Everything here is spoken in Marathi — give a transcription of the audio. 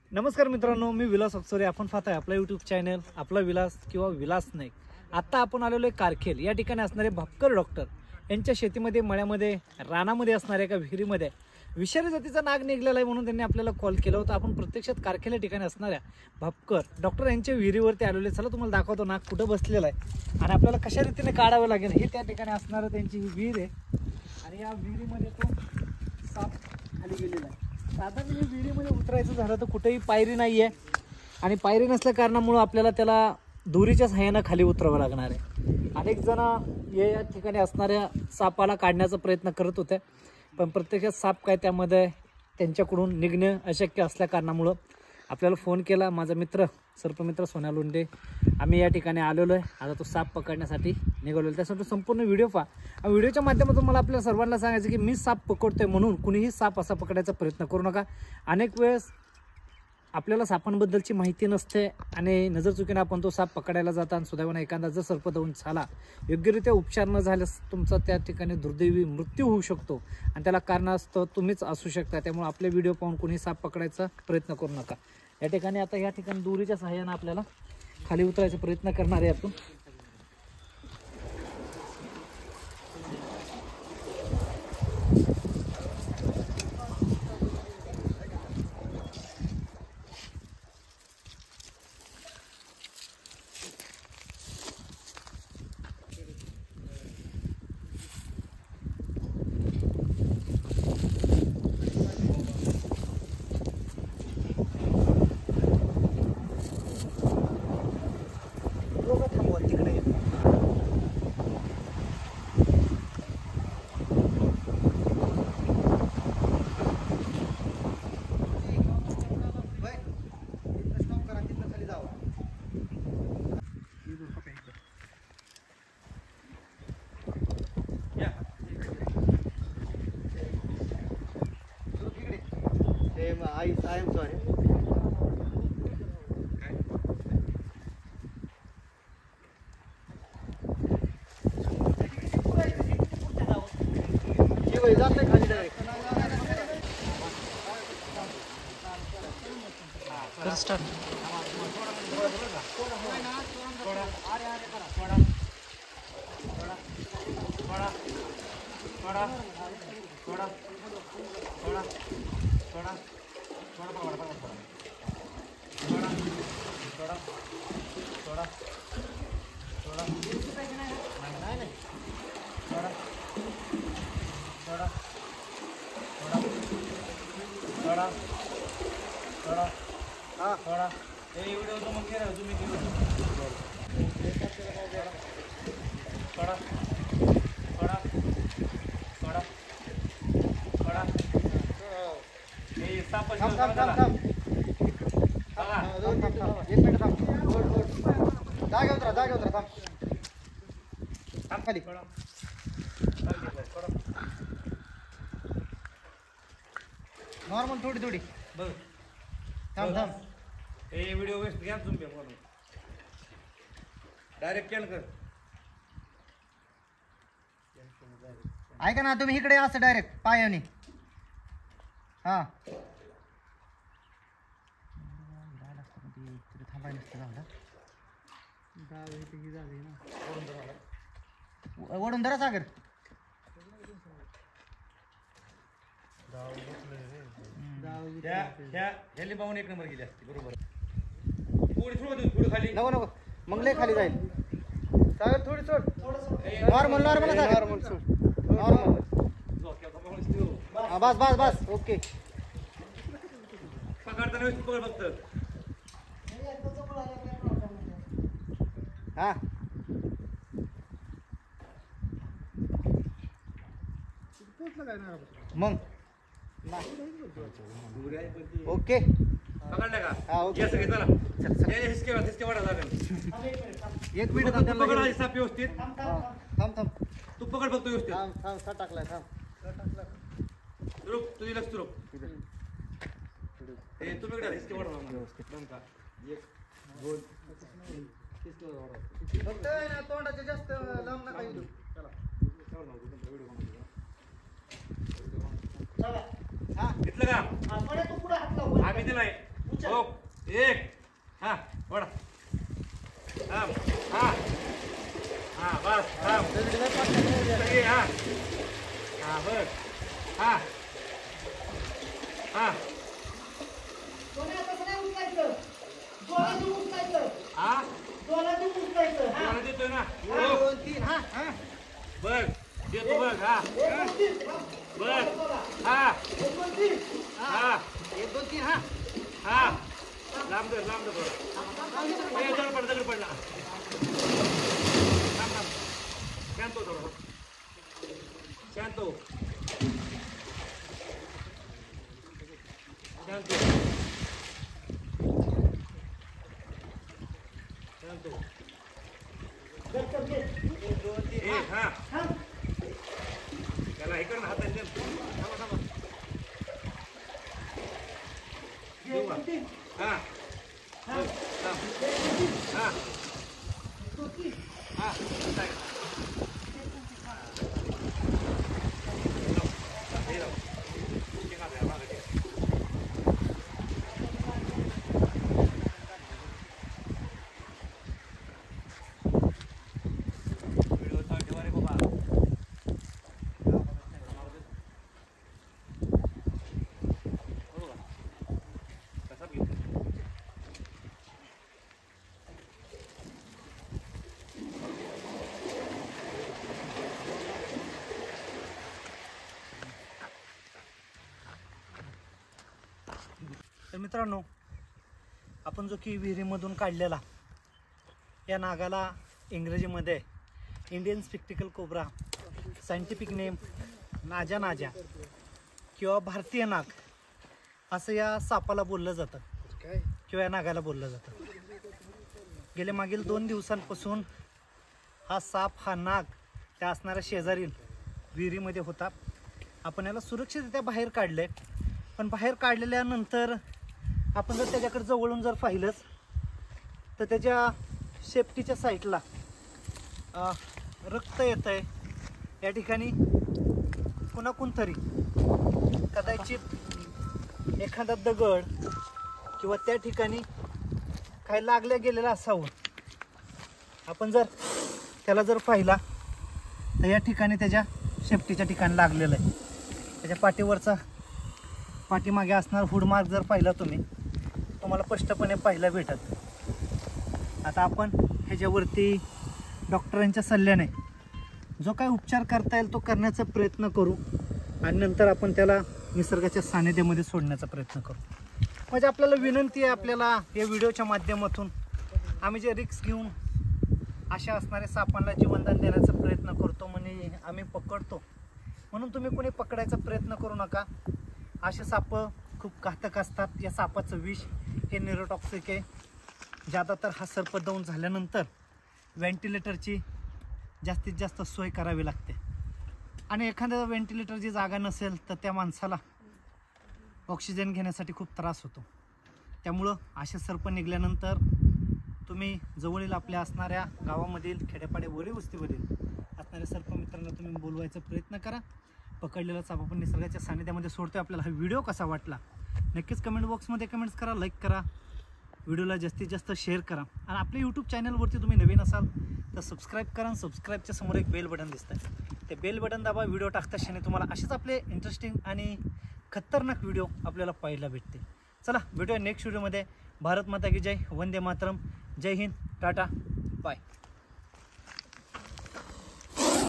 नमस्कार मित्रांनो, मी विलास अक्षरे. आपण पाहताय आपला यूट्यूब चॅनल आपला विलास किंवा विलास नाईक. आता आपण आलेलो आहे कारखेल या ठिकाणी असणारे भापकर डॉक्टर यांच्या शेतीमध्ये, मळ्यामध्ये, रानामध्ये असणाऱ्या एका विहिरीमध्ये विषारी जातीचा नाग निघलेला आहे म्हणून त्यांनी आपल्याला कॉल केला होता. आपण प्रत्यक्षात कारखेल या ठिकाणी असणाऱ्या भापकर डॉक्टर यांच्या विहिरीवरती आलेले. चला तुम्हाला दाखवतो नाग कुठं बसलेला आहे आणि आपल्याला कशा रीतीने काढावं लागेल. हे त्या ठिकाणी असणारं त्यांची विहीर आहे आणि या विहिरीमध्ये तो साप खाली गेलेला आहे. साधारण या विहिरीमध्ये उतरायचं झालं तर कुठेही पायरी नाही आहे आणि पायरी नसल्या कारणामुळं आपल्याला त्याला दोरीच्या सहाय्यानं खाली उतरावं लागणार आहे. अनेक जण या ठिकाणी असणाऱ्या सापाला काढण्याचा प्रयत्न करत होते, पण प्रत्यक्षात साप काय त्यामध्ये त्यांच्याकडून निघणं अशक्य असल्या कारणामुळं आपल्याला फोन केला. माझा मित्र सर्पमित्र सोन्या लोंढे आम्ही या ठिकाणी आलेलो आहे. आता तो साप पकडण्यासाठी निघालेलो. त्यासाठी संपूर्ण व्हिडिओ पहा. व्हिडिओच्या माध्यमातून मला आपल्या सर्वांना सांगायचं की मी साप पकडतोय म्हणून कुणीही साप असा पकडायचा प्रयत्न करू नका. अनेक वेळेस आपल्याला सापांबद्दलची माहिती नसते आणि नजर चुकीने आपण तो साप पकडायला जाता आणि सुदैवाने एखादा जर सर्प दंश झाला, योग्यरित्या उपचार न झाल्यास तुमचा त्या ठिकाणी दुर्दैवी मृत्यू होऊ शकतो आणि त्याला कारणास्तव तुम्हीच असू शकता. त्यामुळे आपले व्हिडिओ पाहून कुणी साप पकडायचा प्रयत्न करू नका. या ठिकाणी आता या ठिकाणी दोरीच्या सहाय्याने आपल्याला खाली उतरायचा प्रयत्न करणार आहे आपण. I am sorry. जाते खाली डायरेक्ट. स्टार्ट. खाली नॉर्मल थोडी थोडी बघ. थांब थांब. हे व्हिडिओ वेस्ट घ्या तुम्ही म्हणून डायरेक्ट कॅन कर. ऐका ना, तुम्ही इकडे असं डायरेक्ट पायाने. हा ओढून धरा सागर. ह्याली पाहून एक नंबर गेली असते. बरोबर. थोडी खाली नको नको, मग लय खाली जाईल. सागर थोडी सोड. नॉर्मल नॉर्मल नॉर्मल सोड. नॉर्मल. बस बस बस. ओके. पकडताना पकड फक्त. हा मग ओके. पकडलं का? हा ओके. चला हिसके वाढा लागेल. एक मिनिट पकड साप व्यवस्थित. थांब थांब. तू पकड फक्त व्यवस्थित. थांब थांब. सा टाकलाय. थांब. रुक तुझी लक्ष रुक. हे तुम्ही इकडे हिसके वाढा व्यवस्थित. एक दोन फक्त तोंडाचे जास्त लांब नका येऊ. चला. घेतलं का? आम्ही दिलाय. हो एक हा वडा थांब हा हा बस थांब सगळे हा हा बघ हा हा हा कोणाला देतोय ना हो 2 3 हा बघ देतो बघ हा बघ हा हा 1 2 3 हा हा लांब दर थोडा दगड पडला थांब थांब शांत हो थोडा शांत हो शांत हो शांत हो एक हा त्याला हे कर ना हाताने दे. थांबा थांबा देऊ का? हा बघ, थांब. हा हा आता आहे. हे लाव. ते का द्या, मागं ठेव. व्हिडिओ चालू ठेवा रे बाबा. हो का? कसा घेतला? तर मित्रांनो, आपण जो की विहिरीमधून काढलेला या नागाला इंग्रजीमध्ये Indian spectacled cobra, scientific name Naja naja किंवा भारतीय नाग असं या सापाला बोललं जातं किंवा या नागाला बोललं जातं. गेले मागील 2 दिवसांपासून हा साप हा नाग त्या असणाऱ्या शेजारील विहिरीमध्ये होता. आपण याला सुरक्षितरित्या बाहेर काढले, पण बाहेर काढलेल्यानंतर आपण जर त्याच्याकडे जवळून जर पाहिलंच तर त्याच्या शेपटीच्या साईडला रक्त येत आहे. या ठिकाणी कुणाकून तरी कदाचित एखादा दगड किंवा त्या ठिकाणी काही लागल्या गेलेलं असावं. आपण जर त्याला जर पाहिला तर या ठिकाणी त्याच्या शेपटीच्या ठिकाणी लागलेलं आहे. त्याच्या पाठीवरचा पाठीमागे असणारा हुडमार्क जर पाहिला तुम्हाला स्पष्टपणे पाहायला भेटत. आता आपण ह्याच्यावरती डॉक्टरांच्या सल्ल्याने जो काही उपचार करता येईल तो करण्याचा प्रयत्न करू आणि नंतर आपण त्याला निसर्गाच्या सानिध्यामध्ये सोडण्याचा प्रयत्न करू. म्हणजे आपल्याला विनंती आहे, आपल्याला या व्हिडिओच्या माध्यमातून आम्ही जे रिस्क घेऊन अशा असणाऱ्या सापांना जीवनदान देण्याचा प्रयत्न करतो, म्हणजे आम्ही पकडतो म्हणून तुम्ही कोणी पकडायचा प्रयत्न करू नका. असे साप खूप घातक असतात. या सापाचं विष हे न्यूरोटॉक्सिक आहे. ज्यादातर हा सर्प दंश झाल्यानंतर व्हेंटिलेटरची जास्तीत जास्त सोय करावी लागते आणि एखाद्या व्हेंटिलेटरची जागा नसेल तर त्या माणसाला ऑक्सिजन घेण्यासाठी खूप त्रास होतो. त्यामुळं असे सर्प निघाल्यानंतर तुम्ही जवळील आपल्या असणाऱ्या गावामधील खेड्यापाडे वरी वस्तीमधील असणाऱ्या सर्प मित्रांना तुम्ही बोलवायचा प्रयत्न करा. पकडलेला साप आपण निसर्गाच्या सानिध्यामध्ये सोडतोय. आपल्याला हा व्हिडिओ कसा वाटला नक्कीच कमेंट बॉक्समध्ये कमेंट्स करा, लाईक करा, व्हिडिओला जास्तीत जास्त शेअर करा आणि आपल्या यूट्यूब चॅनलवरती तुम्ही नवीन असाल तर सबस्क्राईब करा. आणि सबस्क्राईबच्या समोर एक बेल बटन दिसतं, ते बेल बटन दाबा. व्हिडिओ टाकता क्षणी तुम्हाला असेच आपले इंटरेस्टिंग आणि खतरनाक व्हिडिओ आपल्याला पाहायला भेटतील. चला भेटूया नेक्स्ट व्हिडिओमध्ये. भारत माता की जय, वंदे मातरम, जय हिंद, टाटा, बाय.